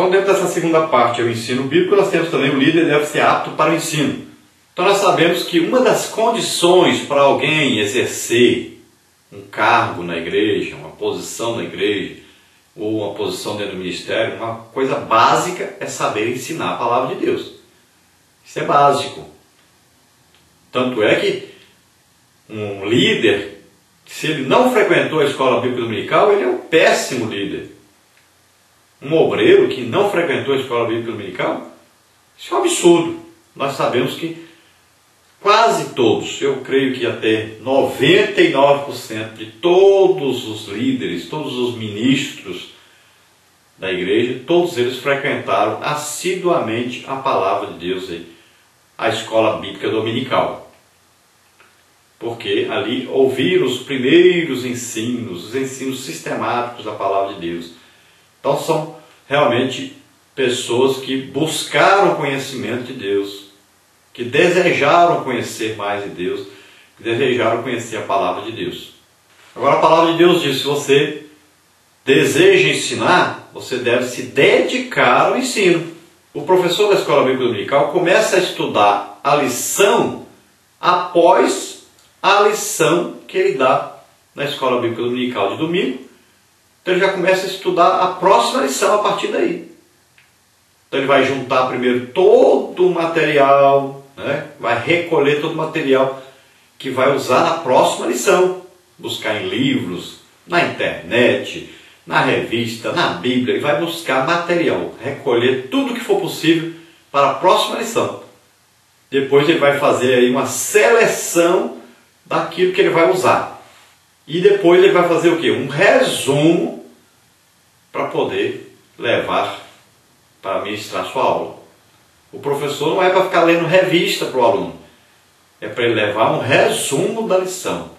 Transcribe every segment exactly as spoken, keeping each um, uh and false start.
Então, dentro dessa segunda parte, o ensino bíblico, nós temos também o líder deve ser apto para o ensino. Então, nós sabemos que uma das condições para alguém exercer um cargo na igreja, uma posição na igreja, ou uma posição dentro do ministério, uma coisa básica é saber ensinar a palavra de Deus. Isso é básico. Tanto é que um líder, se ele não frequentou a escola bíblica dominical, ele é um péssimo líder. Um obreiro que não frequentou a escola bíblica dominical, isso é um absurdo. Nós sabemos que quase todos, eu creio que até noventa e nove por cento de todos os líderes, todos os ministros da igreja, todos eles frequentaram assiduamente a palavra de Deus, a escola bíblica dominical. Porque ali ouviram os primeiros ensinos, os ensinos sistemáticos da palavra de Deus. Então são realmente pessoas que buscaram conhecimento de Deus, que desejaram conhecer mais de Deus, que desejaram conhecer a palavra de Deus. Agora a palavra de Deus diz, se você deseja ensinar, você deve se dedicar ao ensino. O professor da escola bíblica dominical começa a estudar a lição após a lição que ele dá na escola bíblica dominical de domingo. Então ele já começa a estudar a próxima lição a partir daí. Então ele vai juntar primeiro todo o material, né? Vai recolher todo o material que vai usar na próxima lição. Buscar em livros, na internet, na revista, na Bíblia. Ele vai buscar material, recolher tudo que for possível para a próxima lição. Depois ele vai fazer aí uma seleção daquilo que ele vai usar. E depois ele vai fazer o quê? Um resumo para poder levar para ministrar sua aula. O professor não é para ficar lendo revista para o aluno. É para ele levar um resumo da lição.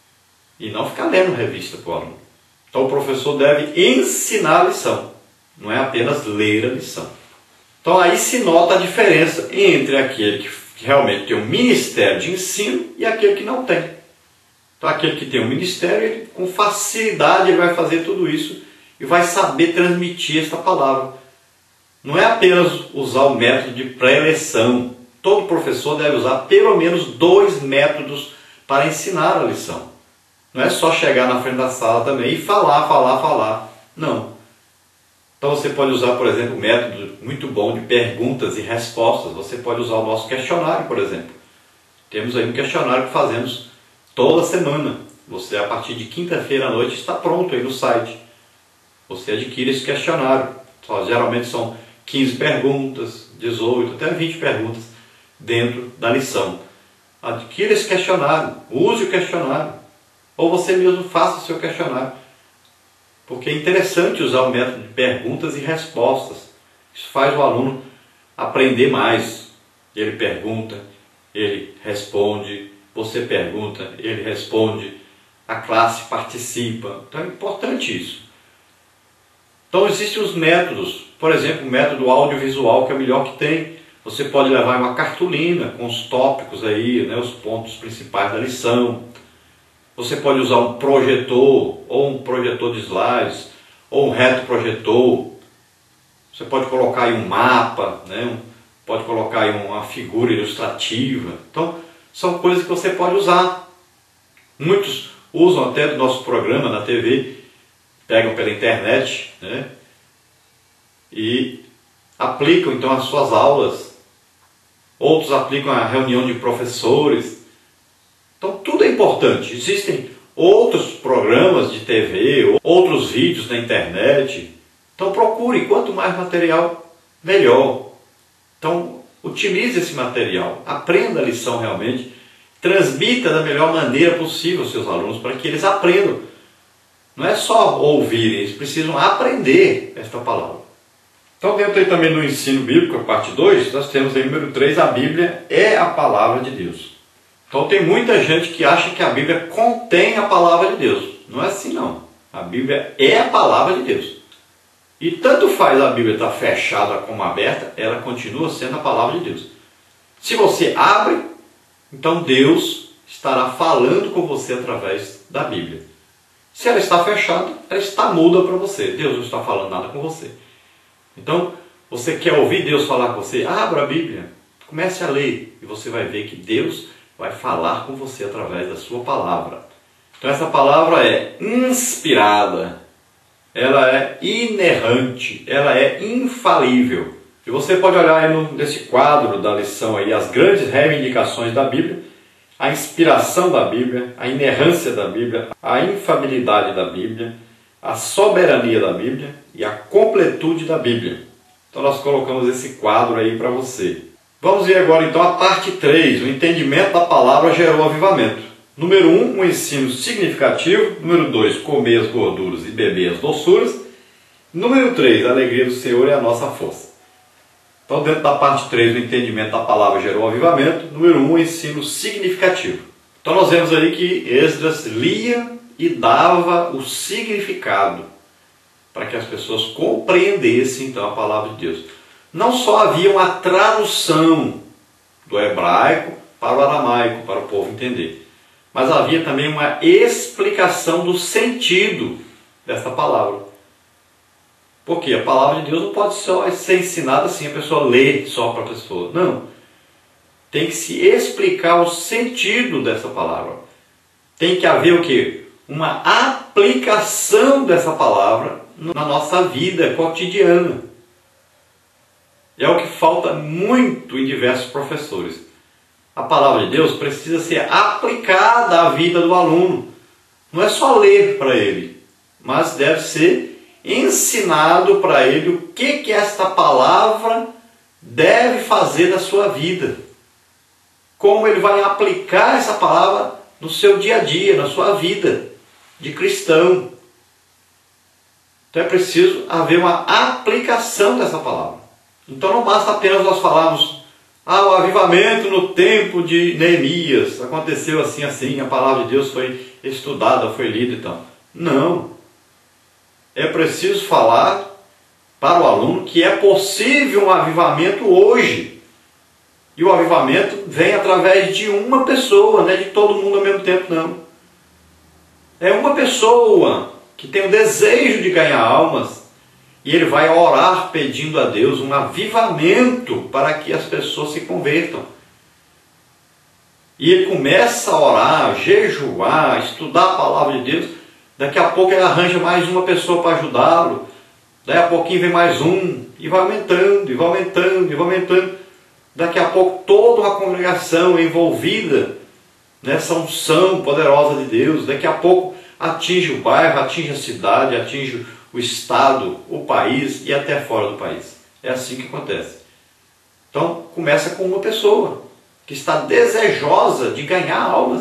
E não ficar lendo revista para o aluno. Então o professor deve ensinar a lição. Não é apenas ler a lição. Então aí se nota a diferença entre aquele que realmente tem um ministério de ensino e aquele que não tem. Então aquele que tem um ministério, ele, com facilidade ele vai fazer tudo isso e vai saber transmitir esta palavra. Não é apenas usar o método de pré-eleição. Todo professor deve usar pelo menos dois métodos para ensinar a lição. Não é só chegar na frente da sala também e falar, falar, falar. Não. Então você pode usar, por exemplo, um método muito bom de perguntas e respostas. Você pode usar o nosso questionário, por exemplo. Temos aí um questionário que fazemos toda semana. Você, a partir de quinta-feira à noite, está pronto aí no site. Você adquire esse questionário. Só, geralmente são quinze perguntas, dezoito, até vinte perguntas dentro da lição. Adquira esse questionário, use o questionário. Ou você mesmo faça o seu questionário. Porque é interessante usar o método de perguntas e respostas. Isso faz o aluno aprender mais. Ele pergunta, ele responde, você pergunta, ele responde, a classe participa. Então é importante isso. Então existem os métodos, por exemplo, o método audiovisual, que é o melhor que tem. Você pode levar uma cartolina com os tópicos aí, né, os pontos principais da lição. Você pode usar um projetor, ou um projetor de slides, ou um retroprojetor. Você pode colocar aí um mapa, né, pode colocar aí uma figura ilustrativa. Então, são coisas que você pode usar. Muitos usam até do nosso programa na T V, pegam pela internet, né, e aplicam então as suas aulas. Outros aplicam a reunião de professores. Então tudo é importante. Existem outros programas de T V, outros vídeos na internet. Então procure, quanto mais material, melhor. Então utilize esse material, aprenda a lição realmente, transmita da melhor maneira possível aos seus alunos para que eles aprendam. Não é só ouvirem, eles precisam aprender esta palavra. Então, dentro aí também do ensino bíblico, a parte dois, nós temos aí número três, a Bíblia é a palavra de Deus. Então tem muita gente que acha que a Bíblia contém a palavra de Deus. Não é assim não. A Bíblia é a palavra de Deus. E tanto faz a Bíblia estar fechada como aberta, ela continua sendo a palavra de Deus. Se você abre, então Deus estará falando com você através da Bíblia. Se ela está fechada, ela está muda para você. Deus não está falando nada com você. Então, você quer ouvir Deus falar com você? Abra a Bíblia, comece a ler e você vai ver que Deus vai falar com você através da sua palavra. Então essa palavra é inspirada, ela é inerrante, ela é infalível. E você pode olhar aí no, nesse quadro da lição aí, as grandes reivindicações da Bíblia, a inspiração da Bíblia, a inerrância da Bíblia, a infalibilidade da Bíblia, a soberania da Bíblia e a completude da Bíblia. Então nós colocamos esse quadro aí para você. Vamos ver agora então a parte três, o entendimento da palavra gerou avivamento. Número um, um ensino significativo. Número dois, comer as gorduras e beber as doçuras. Número três, a alegria do Senhor é a nossa força. Então, dentro da parte três, o entendimento da palavra gerou avivamento. Número um, um ensino significativo. Então, nós vemos aí que Esdras lia e dava o significado para que as pessoas compreendessem então a palavra de Deus. Não só havia uma tradução do hebraico para o aramaico, para o povo entender, mas havia também uma explicação do sentido dessa palavra. Porque a palavra de Deus não pode só ser ensinada assim, a pessoa lê só para a pessoa. Não. Tem que se explicar o sentido dessa palavra. Tem que haver o quê? Uma aplicação dessa palavra na nossa vida cotidiana. É o que falta muito em diversos professores. A palavra de Deus precisa ser aplicada à vida do aluno. Não é só ler para ele, mas deve ser ensinado para ele o que, que esta palavra deve fazer na sua vida. Como ele vai aplicar essa palavra no seu dia a dia, na sua vida de cristão. Então é preciso haver uma aplicação dessa palavra. Então não basta apenas nós falarmos, ah, o avivamento no tempo de Neemias, aconteceu assim, assim, a palavra de Deus foi estudada, foi lida e tal. Não. É preciso falar para o aluno que é possível um avivamento hoje. E o avivamento vem através de uma pessoa, não é de todo mundo ao mesmo tempo, não. É uma pessoa que tem o desejo de ganhar almas e ele vai orar pedindo a Deus um avivamento para que as pessoas se convertam. E ele começa a orar, jejuar, estudar a palavra de Deus. Daqui a pouco ele arranja mais uma pessoa para ajudá-lo. Daí a pouquinho vem mais um. E vai aumentando, e vai aumentando, e vai aumentando. Daqui a pouco toda uma congregação é envolvida nessa unção poderosa de Deus. Daqui a pouco atinge o bairro, atinge a cidade, atinge o estado, o país e até fora do país. É assim que acontece. Então começa com uma pessoa que está desejosa de ganhar almas.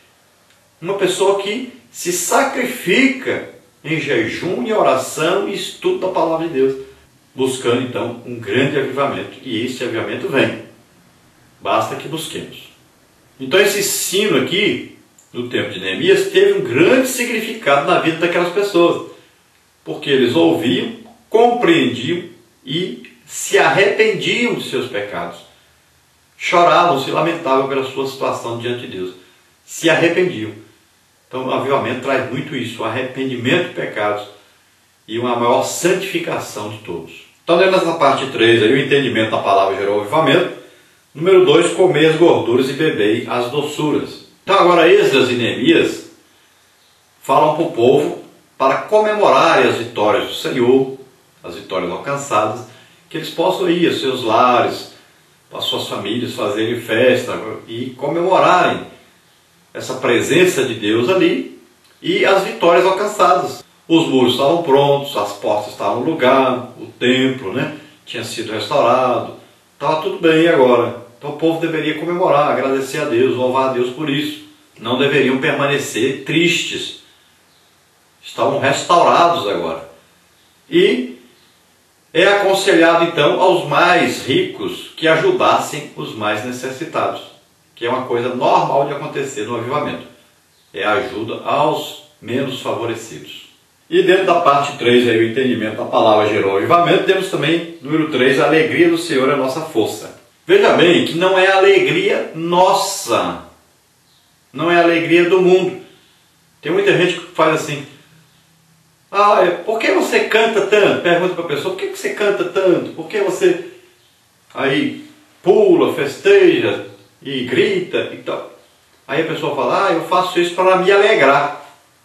Uma pessoa que se sacrifica em jejum e oração e estudo da palavra de Deus, buscando então um grande avivamento. E esse avivamento vem. Basta que busquemos. Então esse ensino aqui, no tempo de Neemias, teve um grande significado na vida daquelas pessoas. Porque eles ouviam, compreendiam e se arrependiam de seus pecados. Choravam, se lamentavam pela sua situação diante de Deus. Se arrependiam. Então o avivamento traz muito isso, o arrependimento de pecados e uma maior santificação de todos. Então dentro dessa parte três, aí, o entendimento da palavra gerou avivamento. Número dois, comer as gorduras e beber as doçuras. Então agora Esdras e Neemias falam para o povo para comemorarem as vitórias do Senhor, as vitórias alcançadas, que eles possam ir aos seus lares, para suas famílias fazerem festa e comemorarem essa presença de Deus ali e as vitórias alcançadas. Os muros estavam prontos, as portas estavam no lugar, o templo, né, tinha sido restaurado, estava tudo bem agora. Então o povo deveria comemorar, agradecer a Deus, louvar a Deus por isso. Não deveriam permanecer tristes. Estavam restaurados agora. E é aconselhado então aos mais ricos que ajudassem os mais necessitados, que é uma coisa normal de acontecer no avivamento. É a ajuda aos menos favorecidos. E dentro da parte três, aí, o entendimento da palavra gerou avivamento, temos também, número três, a alegria do Senhor é a nossa força. Veja bem que não é a alegria nossa, não é a alegria do mundo. Tem muita gente que faz assim, Ah, por que você canta tanto? Pergunta para a pessoa, por que você canta tanto? Por que você aí pula, festeja e grita e tal? Aí a pessoa fala, ah, eu faço isso para me alegrar.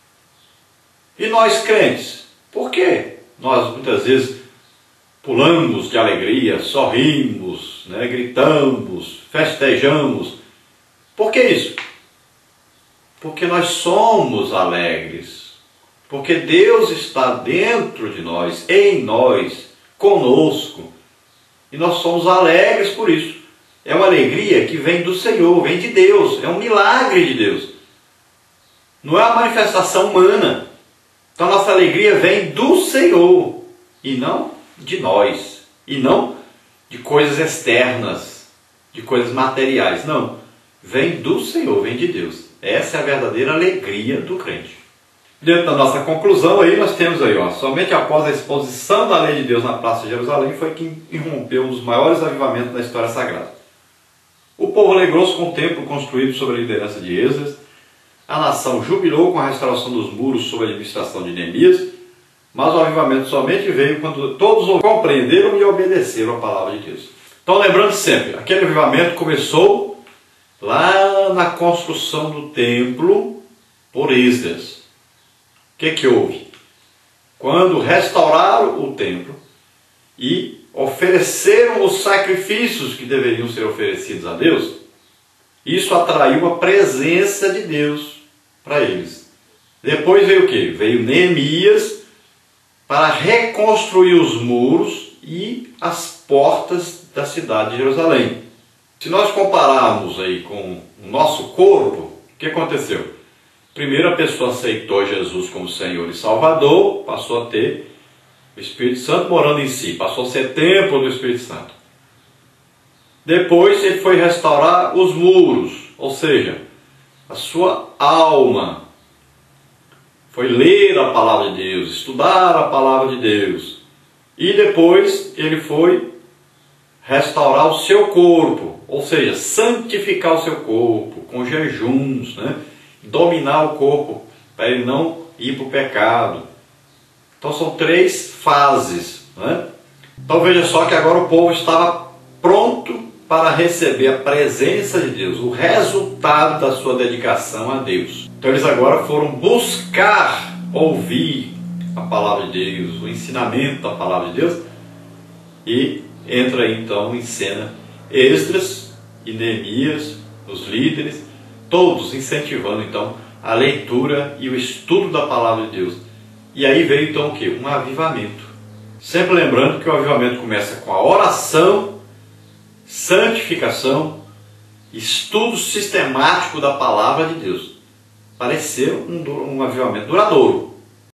E nós crentes, por quê? Nós muitas vezes pulamos de alegria, sorrimos, né, gritamos, festejamos. Por que isso? Porque nós somos alegres. Porque Deus está dentro de nós, em nós, conosco. E nós somos alegres por isso. É uma alegria que vem do Senhor, vem de Deus. É um milagre de Deus. Não é uma manifestação humana. Então a nossa alegria vem do Senhor e não de nós. E não de coisas externas, de coisas materiais. Não. Vem do Senhor, vem de Deus. Essa é a verdadeira alegria do crente. Dentro da nossa conclusão, aí nós temos aí, ó, somente após a exposição da lei de Deus na Praça de Jerusalém foi que irrompeu um dos maiores avivamentos da história sagrada. O povo alegrou-se com o templo construído sob a liderança de Esdras, a nação jubilou com a restauração dos muros sob a administração de Neemias, mas o avivamento somente veio quando todos compreenderam e obedeceram a palavra de Deus. Então, lembrando sempre, aquele avivamento começou lá na construção do templo por Esdras. O que que houve? Quando restauraram o templo e ofereceram os sacrifícios que deveriam ser oferecidos a Deus, isso atraiu a presença de Deus para eles. Depois veio o quê? Veio Neemias para reconstruir os muros e as portas da cidade de Jerusalém. Se nós compararmos aí com o nosso corpo, o que aconteceu? Primeiro a pessoa aceitou Jesus como Senhor e Salvador, passou a ter o Espírito Santo morando em si, passou a ser templo do Espírito Santo. Depois ele foi restaurar os muros, ou seja, a sua alma. Foi ler a palavra de Deus, estudar a palavra de Deus. E depois ele foi restaurar o seu corpo, ou seja, santificar o seu corpo com jejuns, né? Dominar o corpo para ele não ir para o pecado. Então são três fases, né? Então veja só que agora o povo estava pronto para receber a presença de Deus, o resultado da sua dedicação a Deus. Então eles agora foram buscar ouvir a palavra de Deus, o ensinamento da palavra de Deus, e entra aí, então em cena Esdras e Neemias, os líderes, todos incentivando então a leitura e o estudo da palavra de Deus. E aí veio então o que? Um avivamento. Sempre lembrando que o avivamento começa com a oração, santificação, estudo sistemático da palavra de Deus. Para ser um, um avivamento duradouro.